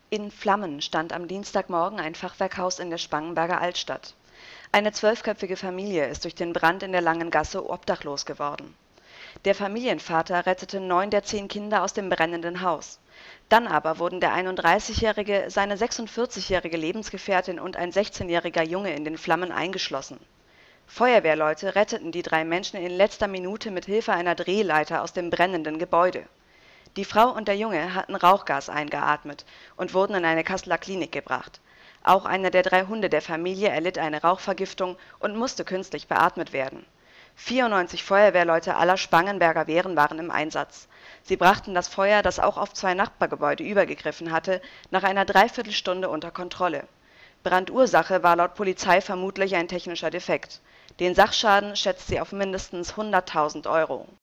In Flammen stand am Dienstagmorgen ein Fachwerkhaus in der Spangenberger Altstadt. Eine zwölfköpfige Familie ist durch den Brand in der Langen Gasse obdachlos geworden. Der Familienvater rettete 9 der 10 Kinder aus dem brennenden Haus. Dann aber wurden der 31-Jährige, seine 46-jährige Lebensgefährtin und ein 16-jähriger Junge in den Flammen eingeschlossen. Feuerwehrleute retteten die 3 Menschen in letzter Minute mit Hilfe einer Drehleiter aus dem brennenden Gebäude. Die Frau und der Junge hatten Rauchgas eingeatmet und wurden in eine Kasseler Klinik gebracht. Auch einer der 3 Hunde der Familie erlitt eine Rauchvergiftung und musste künstlich beatmet werden. 94 Feuerwehrleute aller Spangenberger Wehren waren im Einsatz. Sie brachten das Feuer, das auch auf 2 Nachbargebäude übergegriffen hatte, nach einer Dreiviertelstunde unter Kontrolle. Brandursache war laut Polizei vermutlich ein technischer Defekt. Den Sachschaden schätzt sie auf mindestens 100.000 Euro.